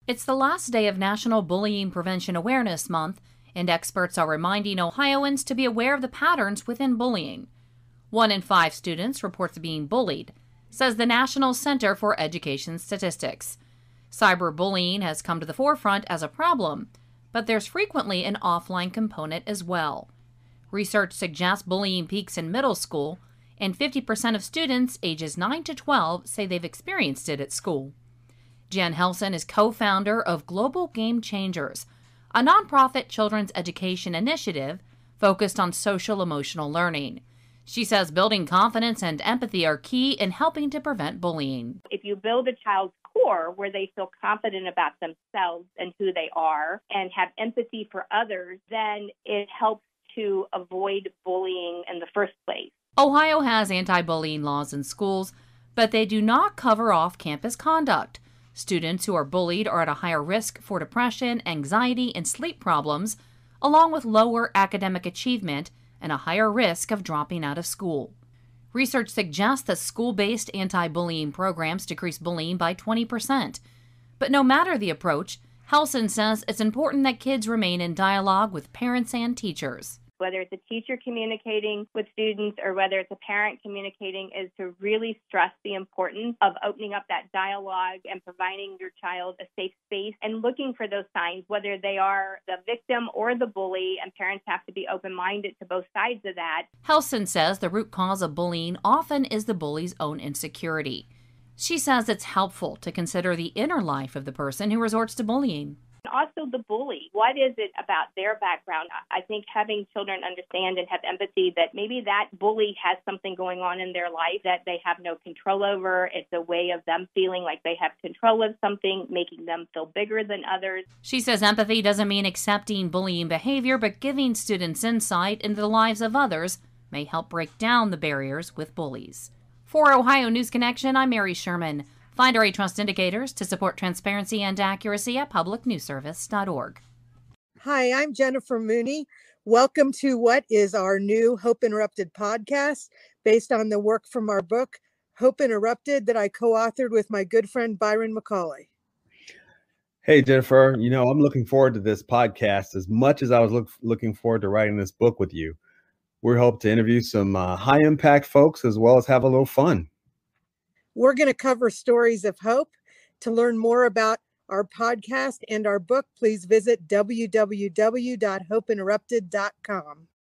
It's the last day of National Bullying Prevention Awareness Month, and experts are reminding Ohioans to be aware of the patterns within bullying. 1 in 5 students reports being bullied, says the National Center for Education Statistics. Cyberbullying has come to the forefront as a problem, but there's frequently an offline component as well. Research suggests bullying peaks in middle school, and 50% of students ages 9 to 12 say they've experienced it at school. Jan Helson is co-founder of Global Game Changers, a nonprofit children's education initiative focused on social-emotional learning. She says building confidence and empathy are key in helping to prevent bullying. If you build a child's core where they feel confident about themselves and who they are and have empathy for others, then it helps to avoid bullying in the first place. Ohio has anti-bullying laws in schools, but they do not cover off-campus conduct. Students who are bullied are at a higher risk for depression, anxiety, and sleep problems, along with lower academic achievement and a higher risk of dropping out of school. Research suggests that school-based anti-bullying programs decrease bullying by 20%. But no matter the approach, Helson says it's important that kids remain in dialogue with parents and teachers. Whether it's a teacher communicating with students or whether it's a parent communicating, is to really stress the importance of opening up that dialogue and providing your child a safe space and looking for those signs, whether they are the victim or the bully, and parents have to be open-minded to both sides of that. Helson says the root cause of bullying often is the bully's own insecurity. She says it's helpful to consider the inner life of the person who resorts to bullying. Also the bully. What is it about their background? I think having children understand and have empathy that maybe that bully has something going on in their life that they have no control over. It's a way of them feeling like they have control of something, making them feel bigger than others. She says empathy doesn't mean accepting bullying behavior, but giving students insight into the lives of others may help break down the barriers with bullies. For Ohio News Connection, I'm Mary Sherman. Find our trust indicators to support transparency and accuracy at publicnewsservice.org. Hi, I'm Jennifer Mooney. Welcome to what is our new Hope Interrupted podcast based on the work from our book, Hope Interrupted, that I co-authored with my good friend Byron McCauley. Hey, Jennifer, I'm looking forward to this podcast as much as I was looking forward to writing this book with you. We hope to interview some high-impact folks as well as have a little fun. We're going to cover stories of hope. To learn more about our podcast and our book, please visit www.hopeinterrupted.com.